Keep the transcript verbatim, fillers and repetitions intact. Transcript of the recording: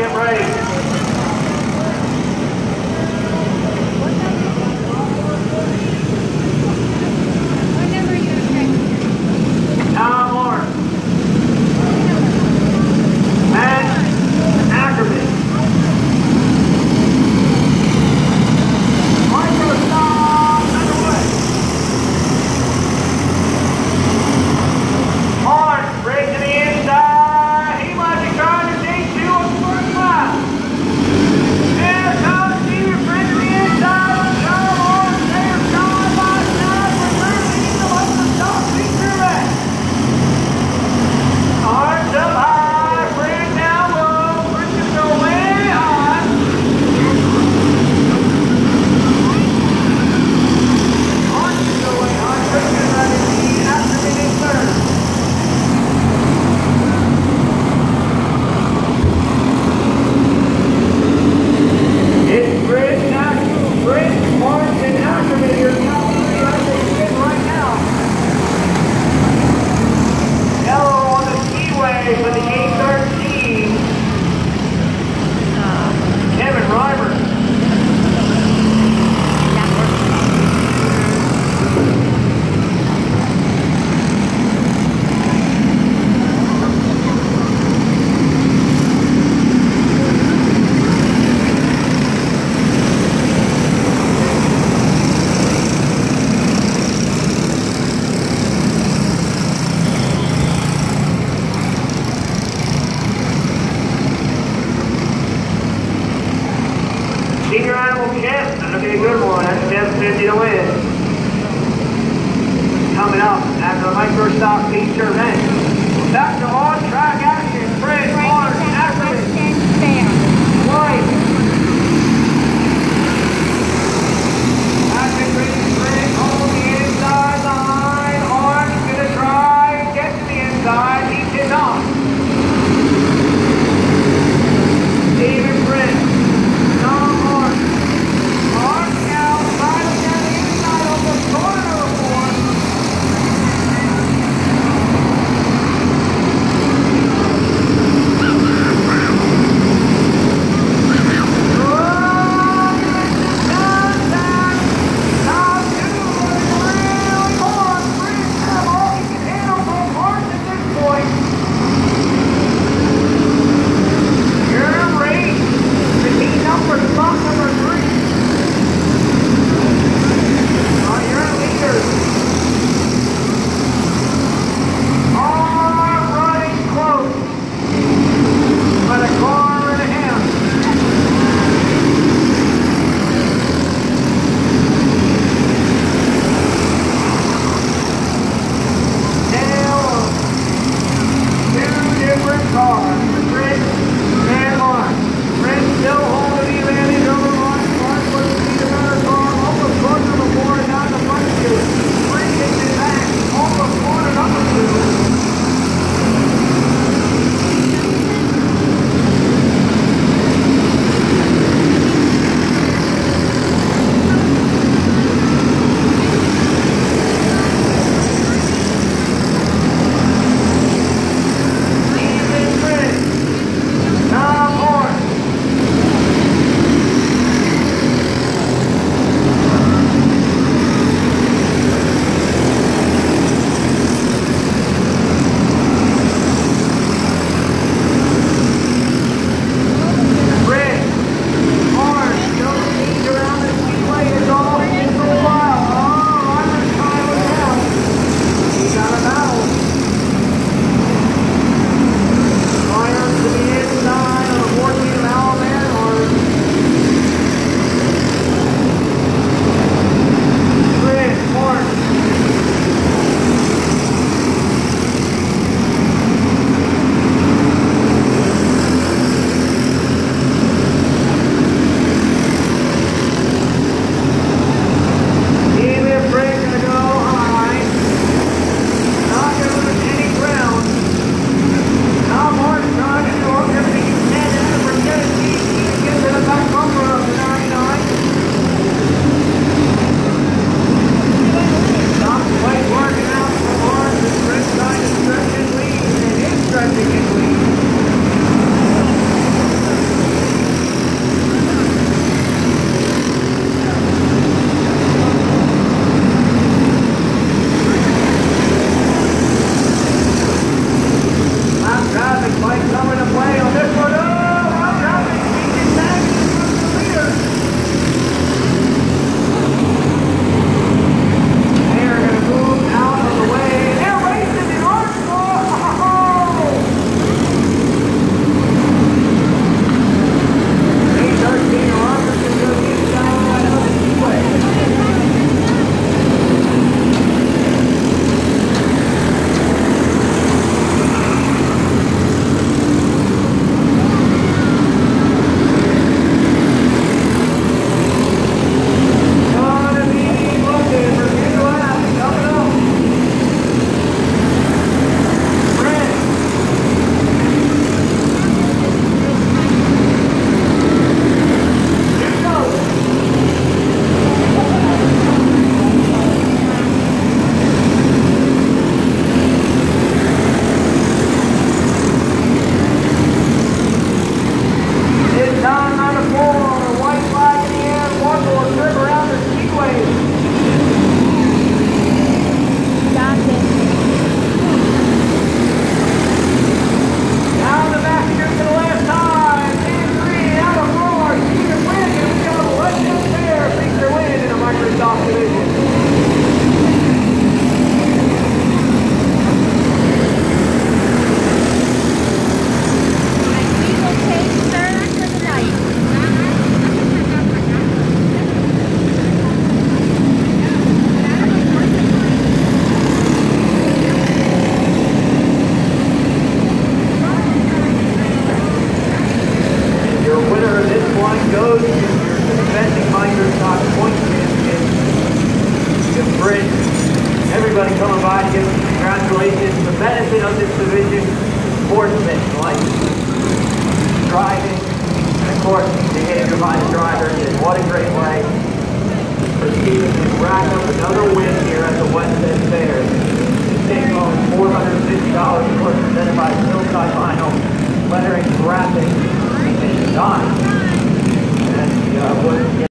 get ready. Tom Moore. Matt Ackerman. Microstock underway. Hard, break to the inside. He might be trying to take two on the first lap. There comes Peter Friend to the inside on Tom Moore. There, John by side. We're learning to let the top feature back. Arms up high, Friend down low. Friend go way high. Arms go way high. Friend is running the lead after being third. It's Friend, Ackerman, Friend, Martin, and Ackerman here. Top three as they spin right now. Yellow on the skiway for the A thirteen. Kevin Reimer. Senior Animal Champ, that'll be a good one. That's seven fifty to win. Coming up after the Microstock feature event. Back to on-track action. Fred, Martin, Ackerman, White. Ackerman bringing Fred on the inside line. Orange gonna try and get to the inside. He did not. David Fred. Tom Martin. Martin now trying to get the inside of the corner of one. everybody coming by to give them congratulations. The benefit of this division, sportsmen like driving, and of course behavior by the drivers. And what a great way for Stephen to rack up another win here at the West End Fair. Take home four hundred fifty dollars, of course, presented by Hillside Vinyl, lettering, graphics, and design. And uh, what